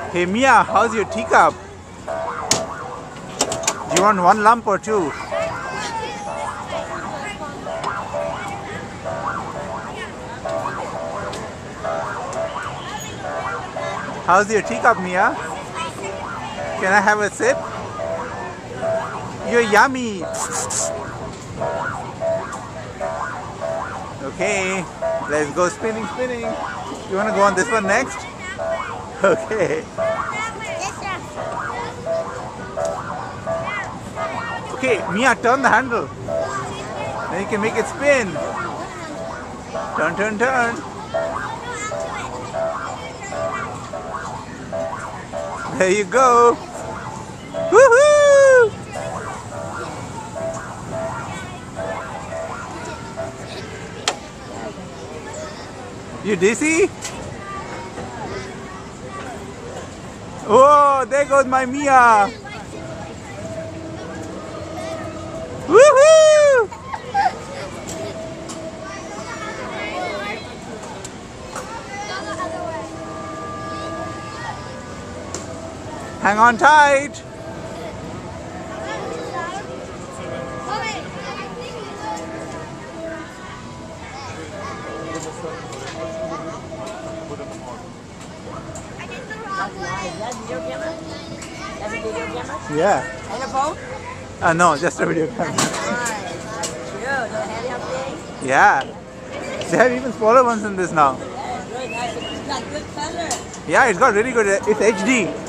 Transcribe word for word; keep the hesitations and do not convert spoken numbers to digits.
Hey Mia, how's your teacup? Do you want one lump or two? How's your teacup, Mia? Can I have a sip? You're yummy. Okay, let's go spinning, spinning. You want to go on this one next? Okay. Okay, Mia, turn the handle. Then you can make it spin. Turn, turn, turn. There you go. Woohoo! You dizzy? Oh, there goes my Mia. Woohoo! Hang on tight. Yeah. And a phone? Uh, no, just a video camera. Yeah. They have even smaller ones than this now. It's got good color. Yeah, it's got really good. It's H D.